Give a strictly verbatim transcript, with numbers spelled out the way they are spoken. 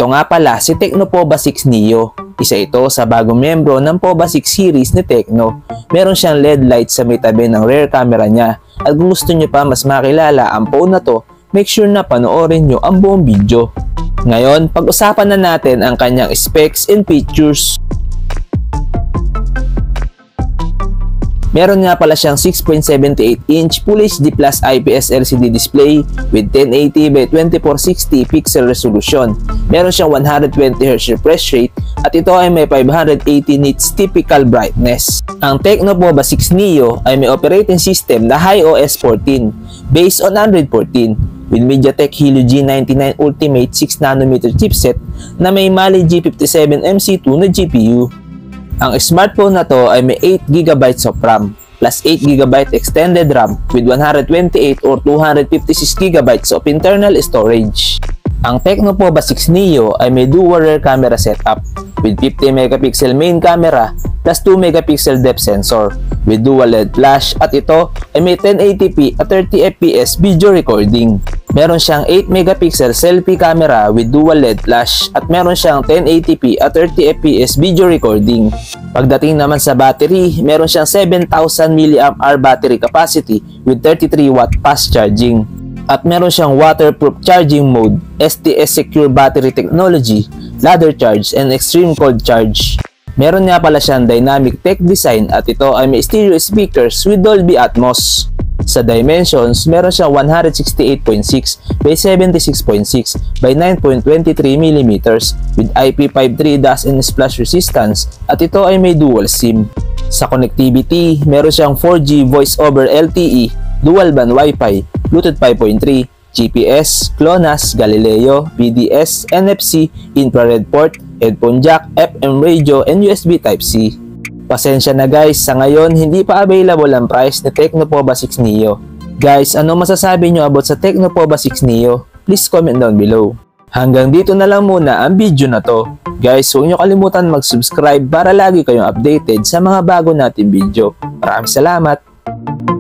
Ito nga pala si Tecno Pova six Neo. Isa ito sa bagong miyembro ng Pova six series ni Tecno. Meron siyang L E D light sa may tabi ng rear camera niya. At kung gusto nyo pa mas makilala ang phone na to, make sure na panoorin nyo ang buong video. Ngayon, pag-usapan na natin ang kanyang specs and features. Meron nga pala siyang six point seven eight inch Full H D Plus I P S L C D display with ten eighty by twenty-four sixty pixel resolution. Meron siyang one hundred twenty hertz refresh rate at ito ay may five hundred eighty nits typical brightness. Ang Tecno Pova six Neo ay may operating system na HiOS fourteen based on Android fourteen with MediaTek Helio G ninety-nine Ultimate six nanometer chipset na may Mali G fifty-seven M C two na G P U. Ang smartphone na to ay may eight gigabytes of RAM plus eight gigabytes extended RAM with one hundred twenty-eight or two hundred fifty-six gigabytes of internal storage. Ang Tecno Pova six Neo ay may dual rear camera setup with fifty megapixel main camera plus two megapixel depth sensor with dual L E D flash at ito ay may ten eighty p at thirty F P S video recording. Meron siyang eight megapixel selfie camera with dual L E D flash at meron siyang ten eighty p at thirty F P S video recording. Pagdating naman sa battery, meron siyang seven thousand milliamp hour battery capacity with thirty-three watt fast charging. At meron siyang waterproof charging mode, S T S Secure Battery Technology, ladder charge, and extreme cold charge. Meron nga pala siyang dynamic tech design at ito ay may stereo speakers with Dolby Atmos. Sa dimensions, meron siyang one sixty-eight point six by seventy-six point six by nine point two three millimeters with I P five three dust and splash resistance at ito ay may dual SIM. Sa connectivity, meron siyang four G voice over L T E, dual band Wi-Fi, Bluetooth five point three, G P S, GLONASS, Galileo, P D S, N F C, infrared port, headphone jack, F M radio, and U S B Type C. Pasensya na guys, sa ngayon hindi pa available ang price ni Tecno Pova six Neo. Guys, ano masasabi nyo about sa Tecno Pova six Neo? Please comment down below. Hanggang dito na lang muna ang video na to. Guys, huwag nyo kalimutan mag-subscribe para lagi kayong updated sa mga bago nating video. Maraming salamat!